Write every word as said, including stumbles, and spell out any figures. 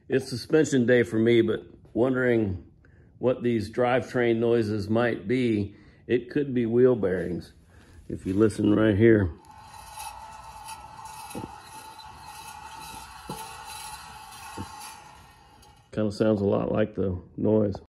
It's suspension day for me, but wondering what these drivetrain noises might be. It could be wheel bearings. If you listen right here. Kind of sounds a lot like the noise.